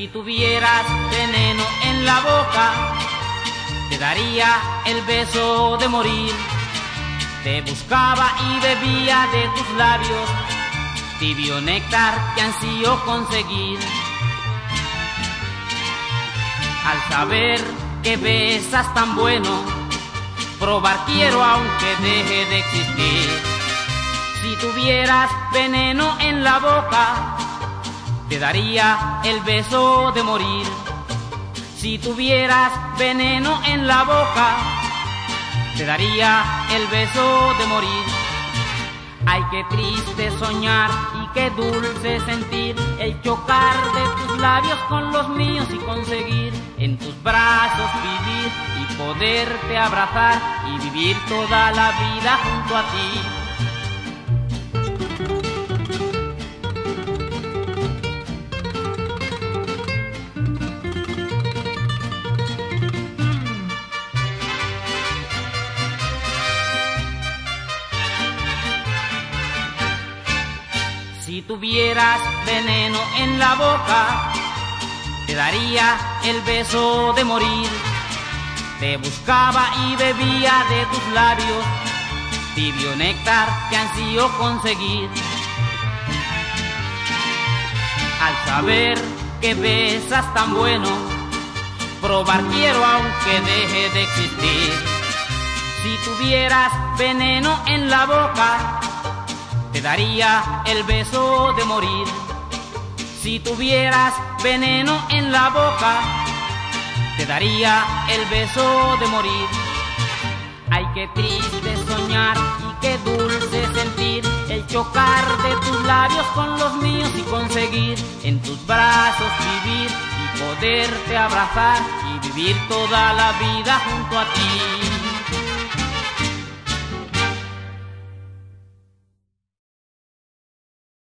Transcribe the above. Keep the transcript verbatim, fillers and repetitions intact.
tuvieras veneno en la boca, te daría el beso de morir. Te buscaba y bebía de tus labios, tibio néctar que ansío conseguir. Al saber que besas tan bueno, probar quiero aunque deje de existir. Si tuvieras veneno en la boca, te daría el beso de morir. Si tuvieras veneno en la boca, te daría el beso de morir. Ay, qué triste soñar y qué dulce sentir el chocar de tus labios con los míos y conseguir en tus brazos vivir y poderte abrazar y vivir toda la vida junto a ti. Si tuvieras veneno en la boca, te daría el beso de morir. Te buscaba y bebía de tus labios, tibio néctar que ansío conseguir. Al saber que besas tan bueno, probar quiero aunque deje de existir. Si tuvieras veneno en la boca, te daría el beso de morir. Si tuvieras veneno en la boca, te daría el beso de morir. Ay, qué triste soñar y qué dulce sentir el chocar de tus labios con los míos y conseguir en tus brazos vivir y poderte abrazar y vivir toda la vida junto a ti.